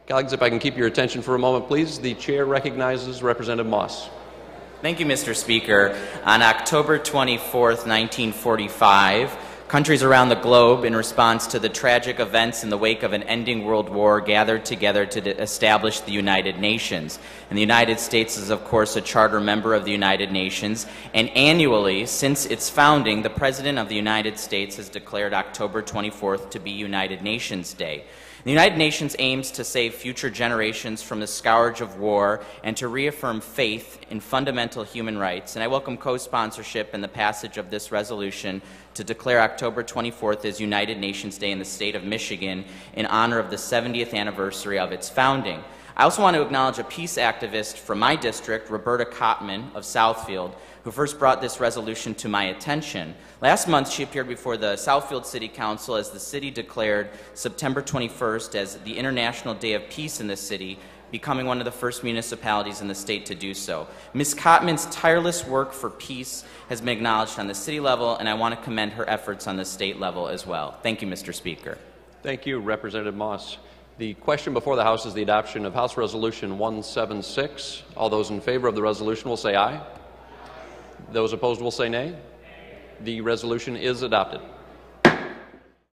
Colleagues, if I can keep your attention for a moment, please. The chair recognizes Representative Moss. Thank you, Mr. Speaker. On October 24th, 1945, countries around the globe, in response to the tragic events in the wake of an ending world war, gathered together to establish the United Nations. And the United States is, of course, a charter member of the United Nations. And annually, since its founding, the President of the United States has declared October 24th to be United Nations Day. The United Nations aims to save future generations from the scourge of war and to reaffirm faith in fundamental human rights. And I welcome co-sponsorship and the passage of this resolution to declare October 24th as United Nations Day in the state of Michigan in honor of the 70th anniversary of its founding. I also want to acknowledge a peace activist from my district, Roberta Kottman of Southfield, who first brought this resolution to my attention. Last month, she appeared before the Southfield City Council as the city declared September 21st as the International Day of Peace in the city, becoming one of the first municipalities in the state to do so. Ms. Kottman's tireless work for peace has been acknowledged on the city level, and I want to commend her efforts on the state level as well. Thank you, Mr. Speaker. Thank you, Representative Moss. The question before the House is the adoption of House Resolution 176. All those in favor of the resolution will say aye. Those opposed will say nay. The resolution is adopted.